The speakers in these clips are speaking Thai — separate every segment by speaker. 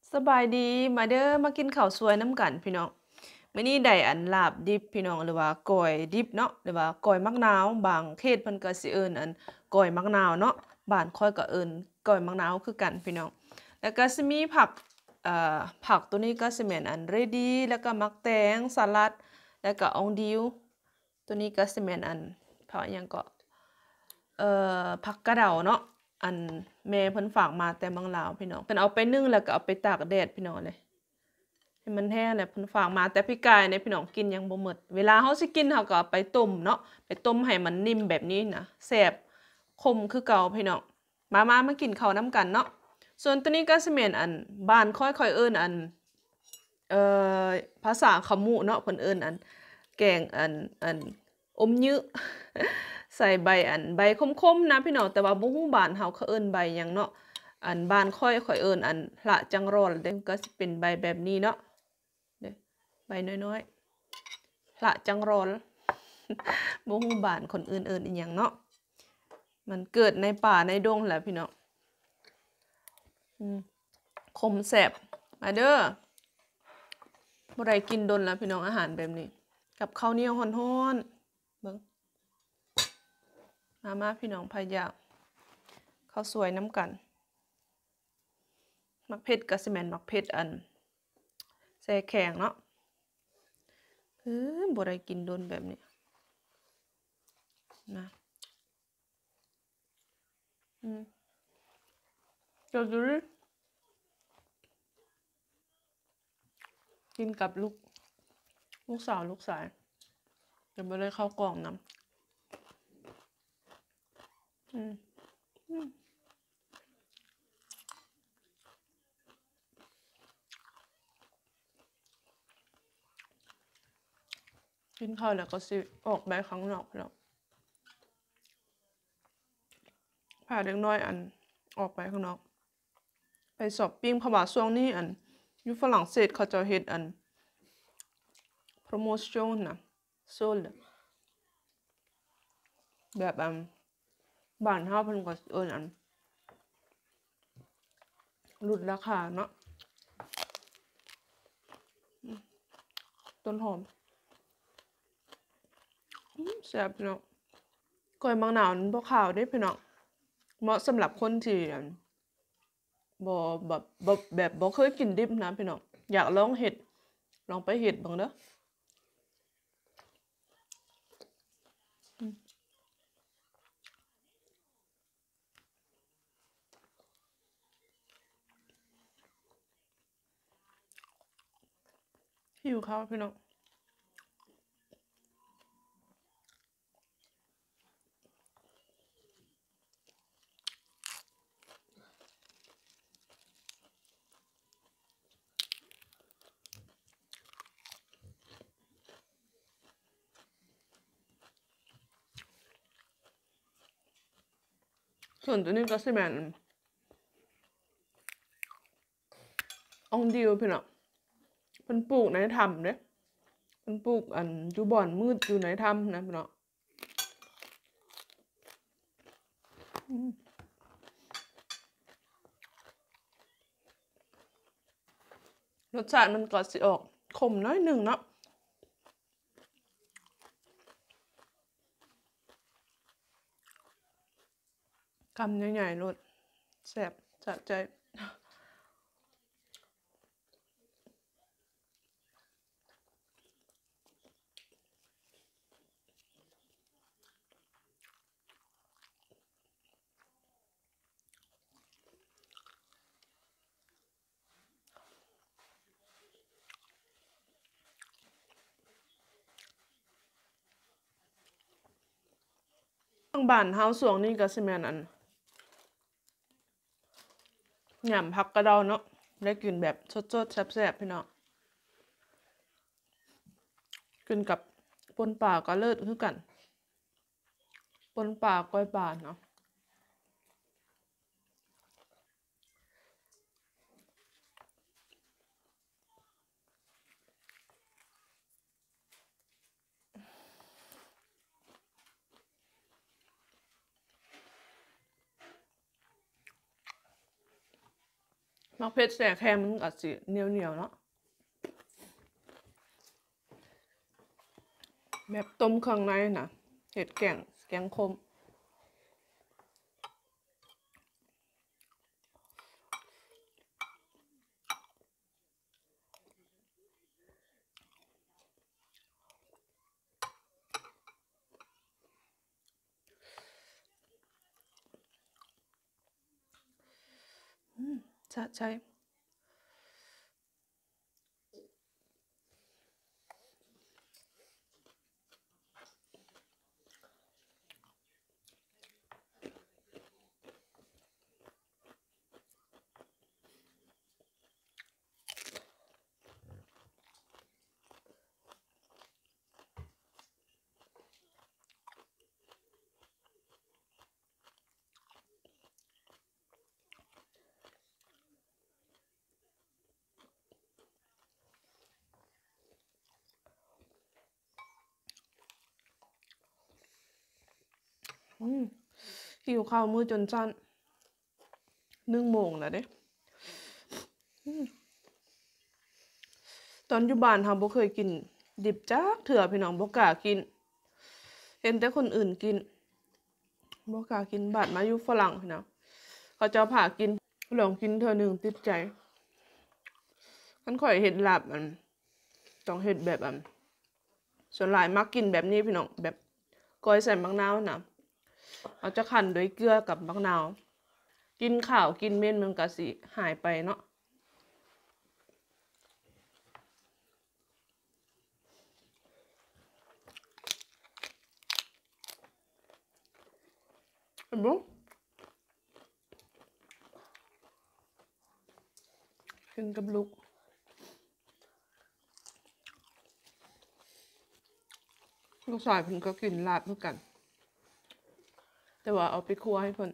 Speaker 1: สบายดีมาเด้อมากินข้าวสวยน้ำกันพี่น้องมื้อนี้ได้อันลาบดิบพี่น้องหรือว่าก้อยดิบเนาะหรือว่าก้อยมักนาวบางเขตเพิ่นก็สิเอิ้นอันก้อยมักนาวเนาะบ้านข้อยก็เอิ้นก้อยมักนาวคือกันพี่น้องแล้วก็สิมีผักผักตัวนี้ก็สิแม่นอันเรดีแล้วก็มักแตงสลัดแล้วก็อองดิวตัวนี้ก็สิแม่นอันผักอิหยังก็ผักกะเดาเนาะอันแม่เพิ่นฝากมาแต่เมืองลาวพี่น้องเพิ่นเอาไปนึ่งแล้วก็เอาไปตากแดดพี่น้องเลยให้มันแห้งแล้วเพิ่นฝากมาแต่พี่กายเนี่ยพี่น้องกินยังบ่หมดเวลาเฮาสิกินเฮาก็เอาไปต้มเนาะไปต้มให้มันนิ่มแบบนี้นะแซ่บคมคือเก่าพี่น้องมากินข้าวนํกันเนาะส่วนตัวนี้ก็สิแม่นอันบ้านค่อยๆเอิ้นอันเอ่อภาษาขมุเนาะเพิ่นเอิ้นอันแกงอันอมยื้อใส่ใบคมๆนะพี่น้องแต่ว่าบ่ฮู้บ้านเฮาเขาเอิ้นใบหยังเนาะอันบ้านข้อยเอิ้นอันพระจังร้อนเด้ก็สิเป็นใบแบบนี้เนาะเด้ใบน้อยๆพระจังร้อนบ่ฮู้บ้านคนอื่นเอิ้นอิหยังเนาะมันเกิดในป่าในดงแหละพี่น้องคมแซ่บมาเด้อบ่ได้กินดนแล้วพี่น้องอาหารแบบนี้กับข้าวเหนียวร้อนๆเบิ่งมาพี่น้องพะยากข้าวสวยน้ำกันมักเผ็ดก็สิแม่นมักเผ็ดอันแซ่แข็งเนาะบ่ได้กินดนแบบนี้นะจะดูกินกับลูกสาวลูกสายจะบ่ได้เข้ากล่องนำกินข้าวแล้วก็สิออกไปข้างนอกแล้วพาเด็กน้อยอันออกไปข้างนอกไปช้อปปิงเพราะว่าช่วงนี้อันอยู่ฝรั่งเศสเขาจะเฮ็ดอันโปรโมชันน่ะโซลแบบบ้านเฮาเพิ่นก็เอิ้นอันลดราคาเนาะต้นหอมแซ่บพี่น้องก้อยมักนาวมันบ่ขาวเด้พี่น้องเหมาะสำหรับคนที่บ่แบบบ่เคยกินดิบนะพี่น้องอยากลองเฮ็ดลองไปเฮ็ดเบิ่งเด้อหิวข้าวพี่น้องส่วนตัวนี้ก็สิแม่นอองดิวพี่น้องเพิ่นปลูกในถ้ำเด้เพิ่นปลูกอันอยู่บ่อนมืดอยู่ในถ้ำนะพี่น้องรสชาติมันก็สิออกขมน้อยหนึ่งเนาะคำใหญ่ๆโลดแซ่บสะใจทางบ้านเฮาช่วงนี้ก็สิแม่นอันหยำผักกระเดาเนาะได้กินแบบสดๆแซ่บๆพี่น้องกินกับป่นปลาก็เลิศคือกันป่นปลาก้อยปลาเนาะมักเพชรแสกแคมมันก็สิเหนียวเนาะแบบต้มเครื่องในนะเห็ดแกงคมใช่หิวข้าวมื้อจนสั้น1 โมงแล้วเด้ตอนอยู่บ้านเราบ่เคยกินดิบจักเทื่อพี่น้องบ่กล้ากินเห็นแต่คนอื่นกินบ่กล้ากินบาดมาอยู่ฝรั่งพี่น้องเขาเจ้าพากินลองกินเทื่อหนึงติดใจคันข้อยเฮ็ดลาบต้องเฮ็ดแบบส่วนหลายมักกินแบบนี้พี่น้องแบบก้อยใส่มะนาวนะเราจะคั่นด้วยเกลือกับมะนาวกินข้าวกินเม่นมันก็สิหายไปเนาะเห็นบ่กินกับลูกชายเพิ่นก็กินลาบเหมือนกันแต่ว่าเอาไปคั่วให้เพิ่น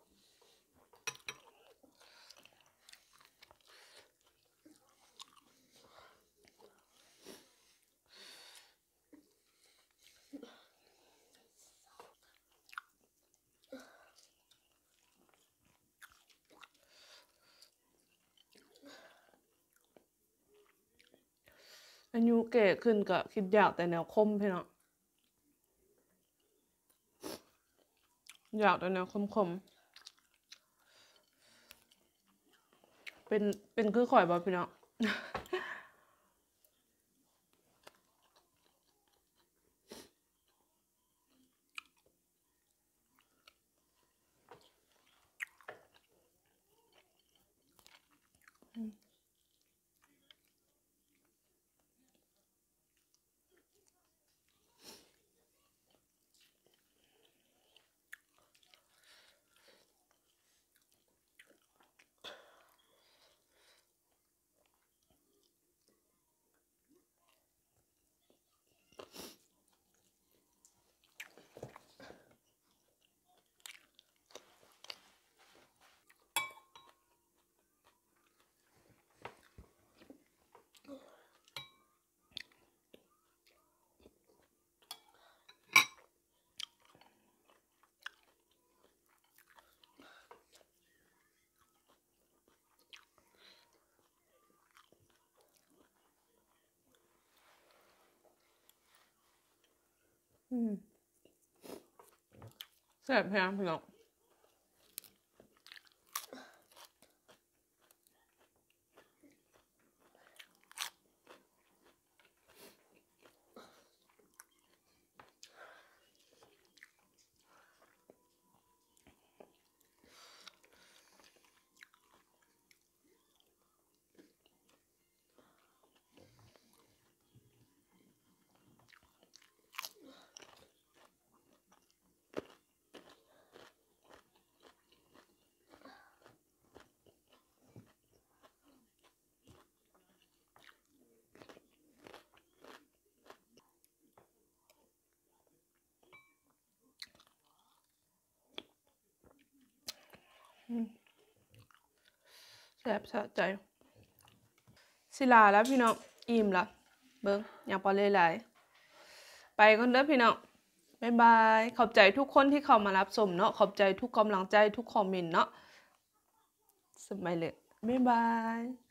Speaker 1: อายุแก่ขึ้นก็คิดอยากแต่แนวคมพี่น้องอยากแต่แนวคมๆเป็นคือข่อยบ่พี่น้องแซ่บแฮงพี่น้องแซ่บสะใจสิลาแล้วพี่น้องอิ่มละเบิ่งอยากปอเลยหลายไปก่อนเด้อพี่น้องบ๊ายบายขอบใจทุกคนที่เข้ามารับชมเนาะขอบใจทุกกำลังใจทุกคอมเมนต์เนาะสมัยเลยบ๊ายบาย